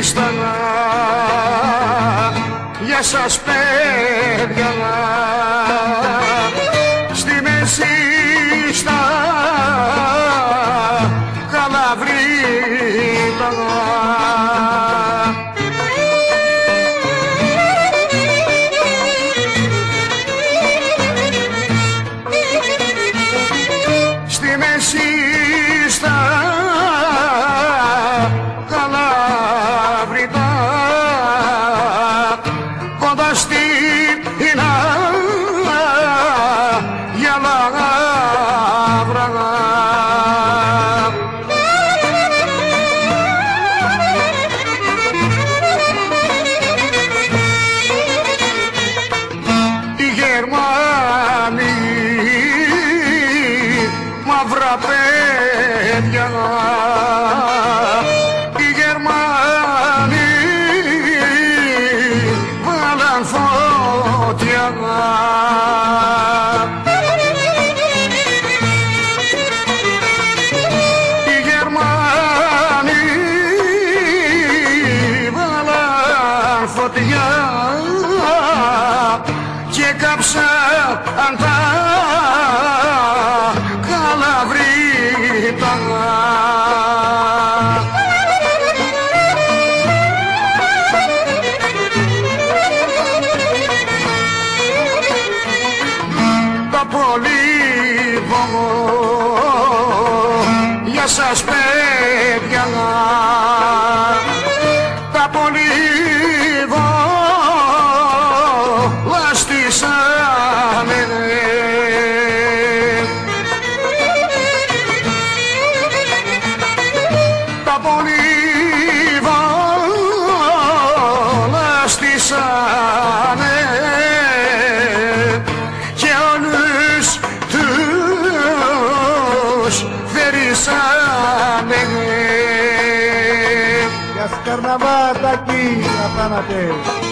στενά για σας παιδιά στη μέση στα Καλαβρίτα. Στη μέση στα Καλαβρίτα κοντά στην για Λαγάβρα. Οι Γερμανοί μαύρα παιδιά, οι Γερμανοί βάλαν φωτιά. Οι Γερμανοί βάλαν φωτιά και κάψαν τα Καλαβρίτα. Τα πολύβο για σας παιδιά, τα πολύβο λαστήσανε. Τα πολύβο λαστήσανε και όλους τους φερίσανε. Γεια σου Καρναβάτακη, να κάνατε.